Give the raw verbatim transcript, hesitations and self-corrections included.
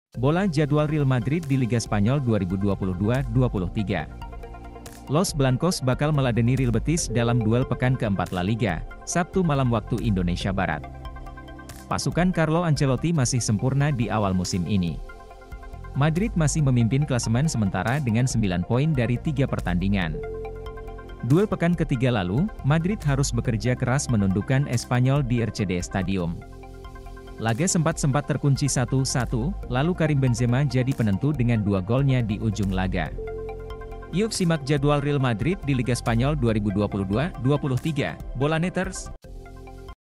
Bola jadwal Real Madrid di Liga Spanyol dua ribu dua puluh dua dua puluh tiga. Los Blancos bakal meladeni Real Betis dalam duel pekan keempat La Liga, Sabtu malam waktu Indonesia Barat. Pasukan Carlo Ancelotti masih sempurna di awal musim ini. Madrid masih memimpin klasemen sementara dengan sembilan poin dari tiga pertandingan. Duel pekan ketiga lalu, Madrid harus bekerja keras menundukkan Espanyol di R C D Stadium. Laga sempat-sempat terkunci satu satu, lalu Karim Benzema jadi penentu dengan dua golnya di ujung laga. Yuk simak jadwal Real Madrid di Liga Spanyol dua ribu dua puluh dua dua puluh tiga, Bola Neters.